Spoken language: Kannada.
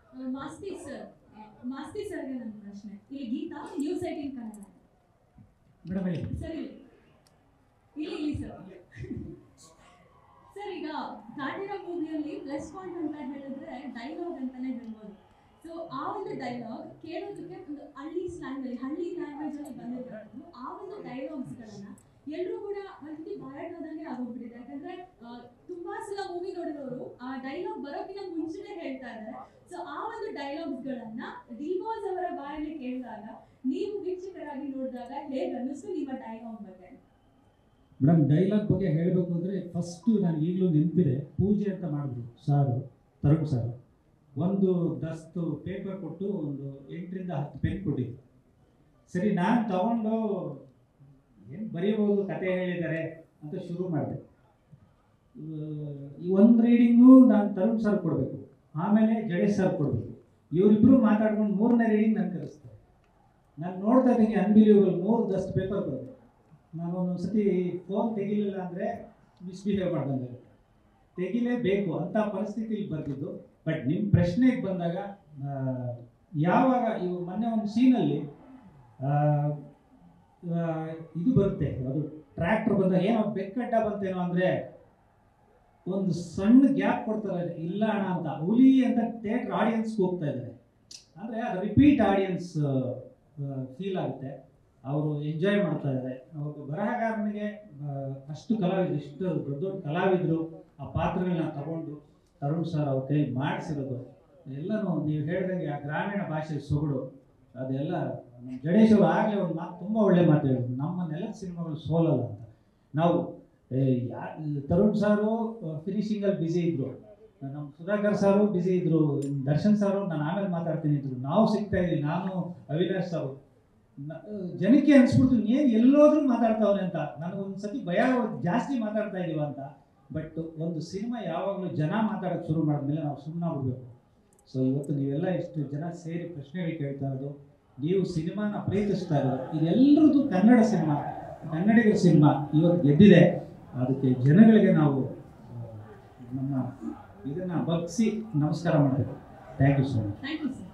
ಮಾಸ್ತಿ ಸರ್, ಮಾಸ್ತಿ ಸರ್ಗೆ ನನ್ನ ಪ್ರಶ್ನೆ. ಇಲ್ಲಿ ಗೀತಾ, ನ್ಯೂಸ್ 18 ಕನ್ನಡ. ಮೇಡಮ್ ಹೇಳಿ ಸರ್ ಇಲ್ಲಿ ಸರ್. ಸರ್, ಈಗ ಕಾಟಿರ ಮೂವಿಯಲ್ಲಿ ಪ್ಲಸ್ ಪಾಯಿಂಟ್ ಅಂತ ಹೇಳಿದ್ರೆ ಡೈಲಾಗ್ ಅಂತಾನೆ ಹೇಳ್ಬೋದು. ಸೊ ಆ ಒಂದು ಡೈಲಾಗ್ ಕೇಳೋದಕ್ಕೆ ಒಂದು ಹಳ್ಳಿ ಸ್ಲ್ಯಾಂಗ್ ಅಲ್ಲಿ, ಹಳ್ಳಿ ಲ್ಯಾಂಗ್ವೇಜ್ ಅಲ್ಲಿ ಬಂದಿರೋದು. ಆ ಒಂದು ಡೈಲಾಗ್ಸ್ಗಳನ್ನ ಎಲ್ಲರೂ ಕೂಡ ಒಂದ್ಸತಿ ಬಾಯಾಟೋದಂಗೆ ಆಗೋಗ್ಬಿಟ್ಟಿದೆ. ಯಾಕಂದ್ರೆ ತುಂಬಾ ಸಲ ಮೂವಿ ನೋಡಿರೋರು ಆ ಡೈಲಾಗ್ ಬರೋಕ್ಕಿಂತ ಮುಂಚೆನೆ ಹೇಳ್ತಾ ಇದ್ದಾರೆ. ಸೊ ಆ ಒಂದು ಡೈಲಾಗ್ಸ್ಗಳನ್ನ ಡಿವೋರ್ಸ್ ಅವರ ಬಾಯಲ್ಲಿ ಕೇಳಿದಾಗ ನೀವು ವೀಕ್ಷಕರಾಗಿ ನೋಡಿದಾಗ ಹೇಗೆ ಅನ್ನಿಸ್ತು ನಿಮ್ಮ ಡೈಲಾಗ್ ಬಗ್ಗೆ? ಮೇಡಮ್, ಡೈಲಾಗ್ ಬಗ್ಗೆ ಹೇಳಬೇಕು ಅಂದರೆ ಫಸ್ಟು ನಾನು ಈಗಲೂ ನೆನಪಿದೆ, ಪೂಜೆ ಅಂತ ಮಾಡಿದ್ರು ಸಾರು, ತರುಣ್ ಸಾರು. ಒಂದು ದಸ್ತು ಪೇಪರ್ ಕೊಟ್ಟು ಒಂದು 8 ರಿಂದ 10 ಪೆನ್ ಕೊಟ್ಟಿದ್ದು. ಸರಿ, ನಾನು ತಗೊಂಡು ಏನು ಬರೆಯಬಹುದು, ಕತೆ ಹೇಳಿದ್ದಾರೆ ಅಂತ ಶುರು ಮಾಡಿದೆ. ಈ ಒಂದು ರೀಡಿಂಗು ನಾನು ತರುಣ್ ಸರ್ ಕೊಡಬೇಕು, ಆಮೇಲೆ ಜಡೇಶ್ ಸರ್ ಕೊಡಬೇಕು. ಇವರಿಬ್ಬರು ಮಾತಾಡ್ಕೊಂಡು 3ನೇ ರೀಡಿಂಗ್ ನಾನು ಕಲಿಸ್ತಾರೆ. ನಾನು ನೋಡ್ತಾ ಇದ್ದೀನಿ, ಅನ್ಬಿಲೀವಬಲ್, 3 ದಸ್ಟ್ ಪೇಪರ್ ಬರುತ್ತೆ. ನಾನು ಒಂದೊಂದು ಸತಿ ಫೋನ್ ತೆಗಿಲಿಲ್ಲ ಅಂದರೆ ಮಿಸ್ಬಿಹೇವ್ ಮಾಡ್ದಂಗೆ, ತೆಗಿಲೇಬೇಕು ಅಂತ ಪರಿಸ್ಥಿತಿಲಿ ಬರ್ತಿದ್ದು. ಬಟ್ ನಿಮ್ಮ ಪ್ರಶ್ನೆಗೆ ಬಂದಾಗ, ಯಾವಾಗ ಇವು ಮೊನ್ನೆ ಒಂದು ಸೀನಲ್ಲಿ ಇದು ಬರುತ್ತೆ, ಅದು ಟ್ರ್ಯಾಕ್ಟರ್ ಬಂದಾಗ ಏನೋ ಬೆಕ್ಕಡ್ಡ ಬಂತೇನೋ ಅಂದರೆ ಒಂದು ಸಣ್ಣ ಗ್ಯಾಪ್ ಕೊಡ್ತಾರೆ, ಇಲ್ಲ ಅಣ್ಣ ಅಂತ, ಹುಲಿ ಅಂತ ಥಿಯೇಟ್ರ್ ಆಡಿಯನ್ಸ್ಗೆ ಹೋಗ್ತಾ ಇದ್ದಾರೆ. ಅಂದರೆ ಅದು ರಿಪೀಟ್ ಆಡಿಯನ್ಸ್ ಫೀಲ್ ಆಗುತ್ತೆ, ಅವರು ಎಂಜಾಯ್ ಮಾಡ್ತಾ ಇದ್ದಾರೆ. ಅವರು ಬರಹಗಾರನಿಗೆ ಅಷ್ಟು ಕಲಾವಿದರು, ಇಷ್ಟು ದೊಡ್ಡ ದೊಡ್ಡ ಕಲಾವಿದರು ಆ ಪಾತ್ರಗಳನ್ನ ತಗೊಂಡು ತರುಣ್ ಸರ್ ಅವ್ರ ಕೈ ಮಾಡಿಸಿರೋದು ಎಲ್ಲನೂ ನೀವು ಹೇಳಿದಂಗೆ ಆ ಗ್ರಾಮೀಣ ಭಾಷೆ ಸೊಗಡು ಅದೆಲ್ಲ. ನಮ್ಮ ಜಡೇಶ್ ಅವರು ಆಗಲೇ ಒಂದು ಮಾತು, ತುಂಬ ಒಳ್ಳೆ ಮಾತು ಹೇಳಿದ್ರು, ನಮ್ಮ ನೆಲದ ಸಿನಿಮಾಗಳು ಸೋಲಲ್ಲ ಅಂತ. ನಾವು ತರುಣ್ ಸಾರು ಫಿನಿಶಿಂಗಲ್ಲಿ ಬ್ಯುಸಿ ಇದ್ರು, ನಮ್ಮ ಸುಧಾಕರ್ ಸಾರು ಬ್ಯುಸಿ ಇದ್ರು, ದರ್ಶನ್ ಸಾರು ನಾನು ಆಮೇಲೆ ಮಾತಾಡ್ತೀನಿ ಇದ್ರು, ನಾವು ಸಿಗ್ತಾ ಇದ್ದೀವಿ, ನಾನು ಅವಿನಾಶ್ ಸಾರು. ಜನಕ್ಕೆ ಅನಿಸ್ಬಿಡ್ತು ಏನು ಎಲ್ಲೋದ್ರೂ ಮಾತಾಡ್ತಾವ್ರೆ ಅಂತ. ನನಗೊಂದು ಸತಿ ಭಯ, ಜಾಸ್ತಿ ಮಾತಾಡ್ತಾ ಇದೀವ ಅಂತ. ಬಟ್ ಒಂದು ಸಿನಿಮಾ ಯಾವಾಗಲೂ ಜನ ಮಾತಾಡೋಕ್ಕೆ ಶುರು ಮಾಡಿದ್ಮೇಲೆ ನಾವು ಸುಮ್ಮನೆ ಬಿಡಬೇಕು. ಸೊ ಇವತ್ತು ನೀವೆಲ್ಲ ಎಷ್ಟು ಜನ ಸೇರಿ ಪ್ರಶ್ನೆಗಳು ಕೇಳ್ತಾ ಇರೋದು, ನೀವು ಸಿನಿಮಾನ ಪ್ರೀತಿಸ್ತಾ ಇರೋದು, ಇದೆಲ್ಲರದ್ದು ಕನ್ನಡ ಸಿನಿಮಾ, ಕನ್ನಡಿಗರ ಸಿನಿಮಾ ಇವತ್ತು ಗೆದ್ದಿದೆ. ಅದಕ್ಕೆ ಜನಗಳಿಗೆ ನಾವು ನಮ್ಮ ಇದನ್ನು ಬಗ್ಸಿ ನಮಸ್ಕಾರ ಮಾಡಬೇಕು. Thank you so much. Thank you sir.